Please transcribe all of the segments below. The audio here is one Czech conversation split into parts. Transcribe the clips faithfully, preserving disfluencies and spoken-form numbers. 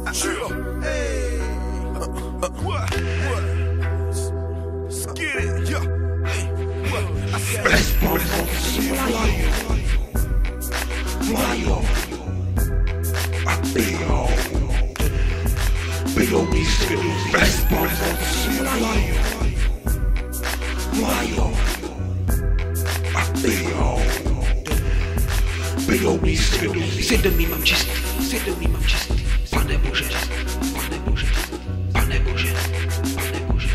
Chill. Hey. What? What? Let's get it. Yeah. Hey. What? I said. Let's party on the sea. Fly on. I feel on. Big old me skittle. Let's party on the sea. Fly on. I feel on. Big old me skittle. C'est de mi mam čistý, c'est de mi mam čistý. Pane Bože, Pane Bože, Pane Bože, Pane Bože.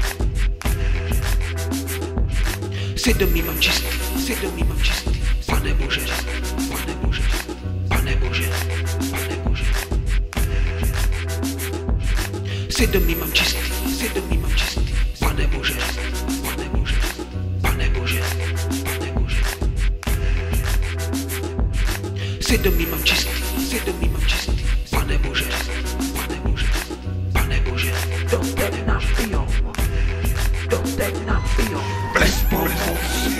C'est de mi mam čistý, c'est de mi mam čistý. Pane Bože, Pane Bože, Pane Bože, Pane Bože. C'est de mi mam čistý, c'est de mi mam čistý. Pane Bože, Pane Bože, Pane Bože, Pane Bože. C'est de mi mam čistý, c'est de mi mam čistý. Pane Bože, Pane Bože, Pane Bože. Don't let it not feel. Don't let it not feel. Let's party on the sea.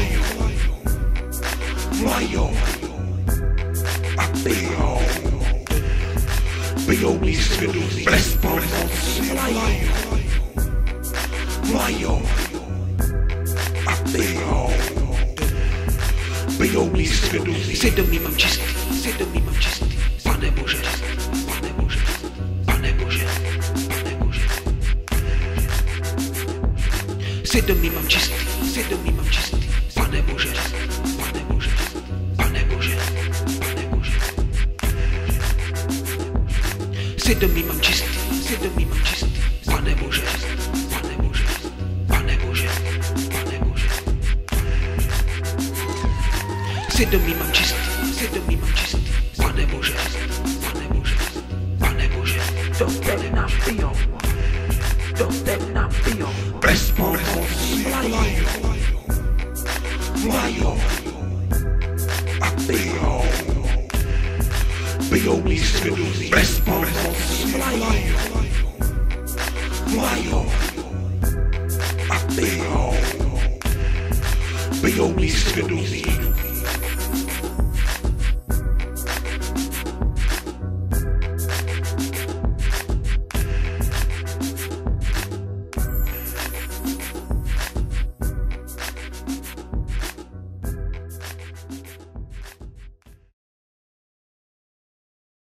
Fly on. I feel on. Big old me skittle. Let's party on the sea. Fly on. I feel on. Big old me skittle. C'est de mi mam čistý, c'est de mi mam čistý. Pane Bože, Pane Bože, Pane Bože, Pane Bože. C'est de mi mam čistý, c'est de mi mam čistý. Pane Bože, Pane Bože, Pane Bože, Pane Bože. C'est de mi mam čistý, c'est de mi mam čistý. Pane Bože, Pane Bože, Pane Bože, Pane Bože. C'est de mi mam čistý, c'est de mi mam čistý. Pane Bože, Pane Bože, Pane Bože. Don't let it not feel. Don't let it not feel. Let's party on the sea. Fly on. I feel on. Big old me skittle. Let's party on the sea. Fly on. I feel on. Big old me skittle.